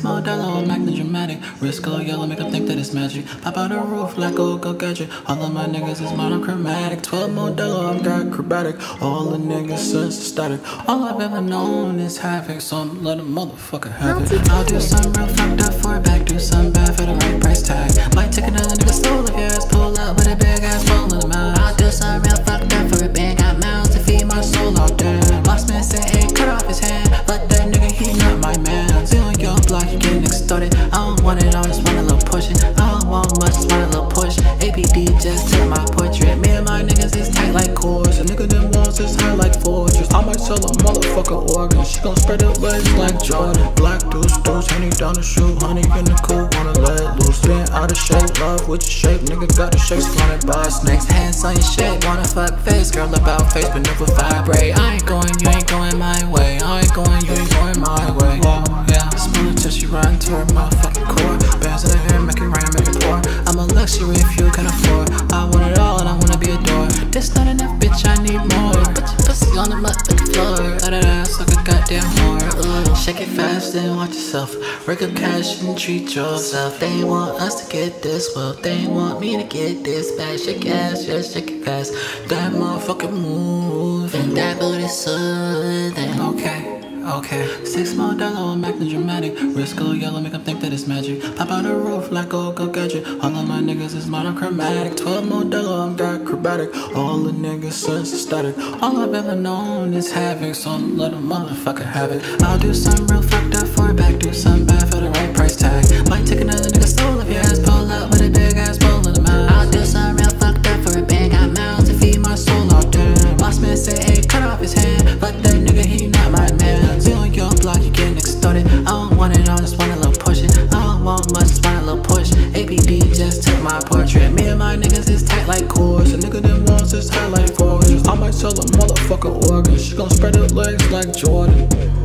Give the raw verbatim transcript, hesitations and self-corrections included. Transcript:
Six more dollar, Magnum dramatic. Wrist go yellow, make them think that it's magic. Pop out the roof like a go gadget. All of my niggas is monochromatic. Twelve more dollar, I'm got acrobatic. All the niggas sense static. All I've ever known is havoc, so I'm let a motherfucker have it. I'll do something real fucked up for it back. Do something bad for the right price tag. Might take another nigga's soul if your ass pull up with a big ass roll in the mouth. I'll do something real fucked up for a bag. Got mouths to feed my soul out there. Boss man said, hey, cut off his hand. But that nigga, he not my man. See on your block, you getting extorted. I don't want it all, just want a little pushing. I don't want much, just want a little push. A P D just took my portrait. Me and my niggas is tight like cords. A nigga them walls is high like fortress. I might sell a motherfucker organ. She gon' spread her legs like Jordan. Black deuce, deuce, Henny down the shoe. Honey in the cool, wanna let it loose. Been out of shape, love with your shape. Nigga got the shape surrounded by snakes. Hands on your shape, wanna fuck face. Girl about face, but never vibrate. I ain't going, you ain't going my way. I ain't going, you ain't going my way. Whoa, yeah, smooth till she run to her motherfucking core. Bands in her hair, make it rain, make it pour. I'm a luxury if you can afford. I want it all and I wanna be adored. This not enough, bitch, I need more. Put your pussy on the motherfucking floor. Let it ass like a goddamn whore. Ooh, shake it fast and watch yourself. Work up cash and treat yourself. They ain't want us to get this well. They ain't want me to get this bad. Shake ass, just shake it fast. That motherfucking move and that booty soothing. Okay. Okay, six more dollar, Magnum dramatic. Wrist go yellow, make them think that it's magic. Pop out the roof like a go gadget. All of my niggas is monochromatic. Twelve more dollar, I'm got acrobatic. All the niggas sense static. All I've ever known is havoc, so I'm let a motherfucker have it. I'll do something real fucked up for it back. Do something bad for the right price tag. Might take another nigga's soul if your ass pull up with a big ass bowl in the mouth. I'll do something real fucked up for a bag. Got mouths to feed my soul out there. Boss man say, hey, cut off his hand. But that nigga, he not my man. See on your block, you getting extorted. I don't want it all, just want a little pushing. I don't want much, just want a little push. A P D just took my portrait. Me and my niggas is tight like cords. A nigga them walls is high like fortress. I might sell a motherfucker organ. She gon' spread her legs like Jordan.